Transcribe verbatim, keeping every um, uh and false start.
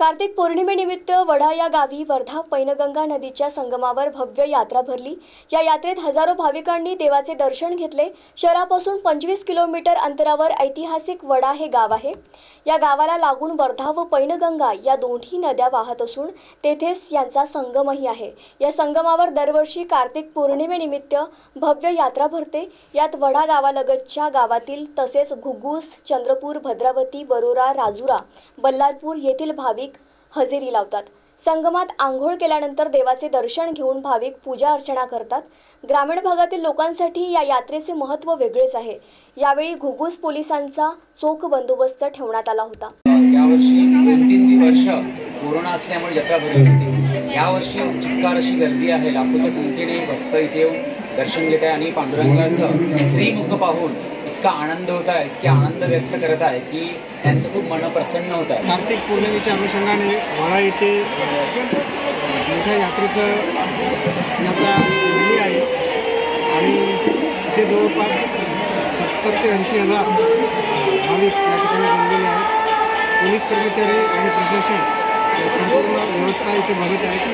कार्तिक पौर्णिमेनिमित्त वडा या गावी वर्धा पैनगंगा नदीच्या संगमावर भव्य यात्रा भरली। या यात्रेत हजारो भाविकांनी देवाचे दर्शन घेतले। शहरापासून पंचवीस किलोमीटर अंतरावर ऐतिहासिक वडा हे गाव आहे। या गावाला लागून वर्धा व पैनगंगा या दोन्ही नद्या वाहत असून तेथेच यांचा संगमही आहे। या संगमावर दरवर्षी कार्तिक पौर्णिमेनिमित्त भव्य यात्रा भरते। यात वडा गावालगतच्या गावातील तसेच घुग्गुस, चंद्रपूर, भद्रावती, वरोरा, राजुरा, बल्लारपूर येथील भाविक हजेरी लावतात। संगमात आंघोळ केल्यानंतर देवाचे दर्शन घेऊन भाविक पूजा अर्चना करतात। ग्रामीण भागातील लोकांसाठी या यात्रेचे महत्त्व वेगळेच आहे। यावेळी घुग्गुस पोलिसांचा चोख बंदोबस्त ठेवण्यात आला होता। यावर्षी दोन तीन वर्ष कोरोना असल्यामुळे यात्रा भरली होती। यावर्षी चिक्कार अशी गर्दी आहे। लाखोच्या संख्येने भक्त इथे येऊन दर्शन घेत आहे आणि पांडुरंगाचं श्रीमुख पाहून इतका आनंद होत आहे, इतके आनंद व्यक्त करत आहे की त्यांचं खूप मन प्रसन्न होत आहे। कार्तिक पौर्णिमेच्या अनुषंगाने वडा येथे मोठ्या यात्रेचं यात्रा झाली आहे आणि इथे जवळपास सत्तर ते ऐंशी हजार भाविक या ठिकाणी जमलेले आहेत। पोलीस कर्मचारी आणि प्रशासन संपूर्ण व्यवस्था इथे बघत आहे।